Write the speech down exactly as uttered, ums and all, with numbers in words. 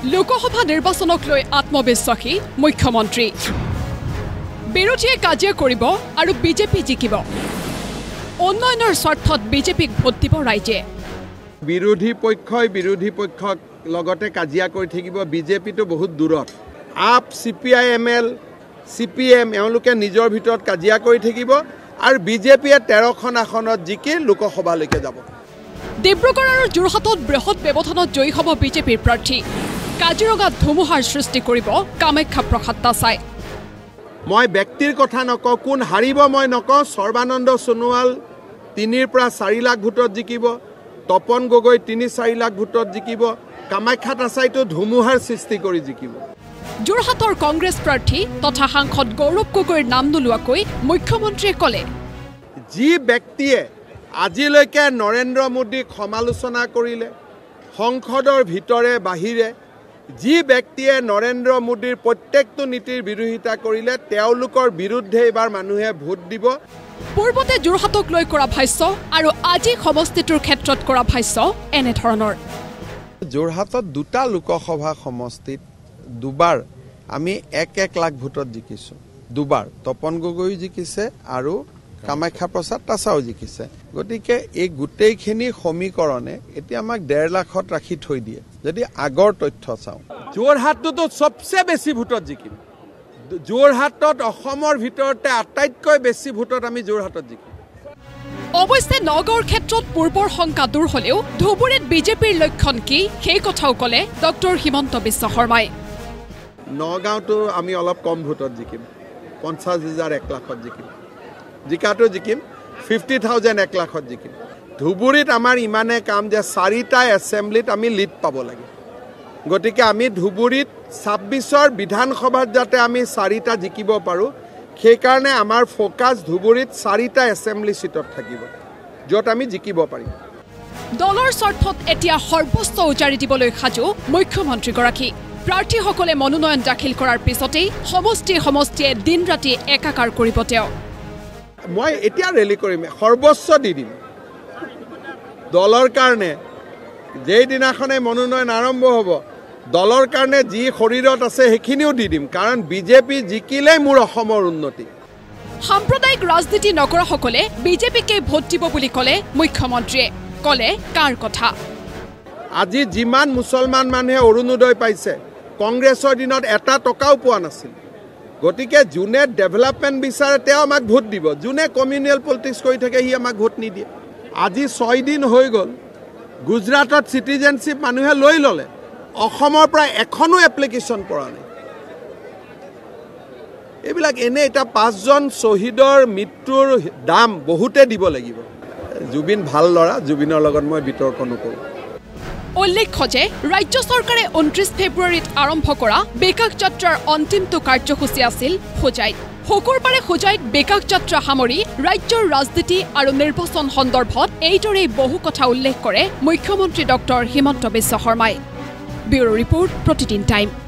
লোকসভা নিৰ্বাচনক লৈ আত্মবিশ্বাসী মুখ্যমন্ত্ৰী বিৰোধীয়ে কাজিয়া কৰিব আৰু বিজেপি জিকিব উন্নয়নৰ স্বাৰ্থত বিজেপিক ভোট দিব ৰাইজে বিৰোধী পক্ষই বিৰোধী পক্ষক লগতে কাজিয়া কৰি থাকিব বিজেপিটো বহুত দূৰত আপ সিপিআইএমএল সিপিএম এওঁলোকে নিজৰ ভিতৰত কাজিয়া কৰি থাকিব আৰু বিজেপিয়ে তেৰখন আসনত জিকি লোকসভালৈকে যাব ডিব্ৰুগড় আৰু যোৰহাটত বৃহৎ ব্যৱধানত জয়ী হ'ব বিজেপিৰ প্ৰাৰ্থী কাজিৰঙাত ধুমুহাৰ সৃষ্টি কৰিব কামাখ্যা প্ৰসাদ তাছাই মই ব্যক্তিৰ কথা নকওঁ কোন হাৰিব মই নকওঁ সৰ্বানন্দ সোণোৱাল তিনিৰ পৰা চাৰি লাখ ভোটত জিকিব তপন গগৈ তিনি চাৰি লাখ ভোটত জিকিব কামাখ্যা তাছাইতো ধুমুহাৰ সৃষ্টি কৰি জিকিব যোৰহাটৰ কংগ্ৰেছ প্ৰাৰ্থী তথা সাংসদ গৌৰৱ গগৈৰ নাম নোলোৱাকৈ মুখ্যমন্ত্ৰীয়ে ক'লে যি ব্যক্তিয়ে আজিলৈকে নৰেন্দ্ৰ মোদীক সমালোচনা কৰিলে সংসদৰ ভিতৰে বাহিৰে যি ব্যক্তিয়ে নৰেন্দ্ৰ মোদীৰ প্ৰত্যেকটো নীতিৰ বিৰোধিতা কৰিলে তেওঁলোকৰ বিৰুদ্ধে এবাৰ মানুহে ভোট দিব পূৰ্বতে যোৰহাটক লৈ কৰা ভাষ্য আৰু আজি সমষ্টিটোৰ ক্ষেত্ৰত কৰা ভাষ্য এনে ধৰণৰ যোৰহাটত দুটা লোকসভা সমষ্টিত দুবাৰ আমি এক এক লাখ ভোটত জিকিছো দুবাৰ তপন গগৈ জিকিছে আৰু কামাখ্যা প্ৰসাদ তাছাও জিকিছে গতিকে এই গোটেইখিনি সমীকৰণে এতিয়া আমাক ডেৰ লাখত ৰাখি থৈ দিয়ে যদি আগৰ তথ্য চাওঁ যোৰহাটতো সবচে বেছি ভোটত জিকিম যোৰহাটত অসমৰ ভিতৰতে আটাইতকৈ বেছি ভোটত আমি যোৰহাটত জিকিম অৱশ্যে নগাঁৱৰ ক্ষেত্ৰত পূৰ্বৰ শংকা দূৰ হলেও ধুবুৰীত বিজেপিৰ লক্ষণ কি সেই কথাও ক'লে ডক্টৰ হিমন্ত বিশ্ব শৰ্মাই নগাঁৱতো আমি অলপ কম ভোটত জিকিম পঞ্চাছ হাজাৰ এক লাখত জিকিম জিকাটো জিকিম ফিফটি থাউজেণ্ড এক লাখত জিকিম ধুবুৰীত আমাৰ ইমানে কাম যে চাৰিটা এছেম্বলিত আমি লিড পাব লাগে গতিকে আমি ধুবুৰীত ছাব্বিছৰ বিধানসভাত যাতে আমি চাৰিটা জিকিব পাৰোঁ সেইকাৰণে আমাৰ ফ'কাছ ধুবুৰীত চাৰিটা এছেম্বলি চিটত থাকিব য'ত আমি জিকিব পাৰিম দলৰ স্বাৰ্থত এতিয়া সৰ্বোচ্চ উজাৰি দিবলৈ সাজু মুখ্যমন্ত্ৰীগৰাকী প্ৰাৰ্থীসকলে মনোনয়ন দাখিল কৰাৰ পিছতেই সমষ্টি সমষ্টিয়ে দিন ৰাতি একাকাৰ কৰিব তেওঁ মই এতিয়া ৰেলী কৰিম সৰ্বোচ্চ দি দিম দলৰ কাৰণে যেইদিনাখনে মনোনয়ন আৰম্ভ হ'ব দলৰ কাৰণে যি শৰীৰত আছে সেইখিনিও দি দিম কাৰণ বিজেপি জিকিলেই মোৰ অসমৰ উন্নতি সাম্প্ৰদায়িক ৰাজনীতি নকৰাসকলে বিজেপিকে ভোট দিব বুলি ক'লে মুখ্যমন্ত্ৰীয়ে ক'লে কাৰ কথা আজি যিমান মুছলমান মানুহে অৰুণোদয় পাইছে কংগ্ৰেছৰ দিনত এটা টকাও পোৱা নাছিল গতিকে যোনে ডেভেলপমেণ্ট বিচাৰে তেওঁ আমাক ভোট দিব যোনে কমিউনিয়েল পলিটিক্স কৰি থাকে সি আমাক ভোট নিদিয়ে আজি ছয় দিন হৈ গ'ল গুজৰাটত চিটিজেনশ্বিপ মানুহে লৈ ল'লে অসমৰ পৰা এখনো এপ্লিকেশ্যন পৰা নাই এইবিলাক এনে এটা পাঁচজন শ্বহীদৰ মৃত্যুৰ দাম বহুতে দিব লাগিব জুবিন ভাল ল'ৰা জুবিনৰ লগত মই বিতৰ্ক নকৰোঁ উল্লেখ্য যে ৰাজ্য চৰকাৰে ঊনত্ৰিছ ফেব্ৰুৱাৰীত আৰম্ভ কৰা বেকাক যাত্ৰাৰ অন্তিমটো কাৰ্যসূচী আছিল হোজাইত শুকুৰবাৰে হোজাইত বেকাক যাত্ৰা সামৰি ৰাজ্যৰ ৰাজনীতি আৰু নিৰ্বাচন সন্দৰ্ভত এইদৰেই বহু কথা উল্লেখ কৰে মুখ্যমন্ত্ৰী ডক্টৰ হিমন্ত বিশ্ব শৰ্মাই ব্যুৰো ৰিপৰ্ট প্ৰতিদিন টাইম।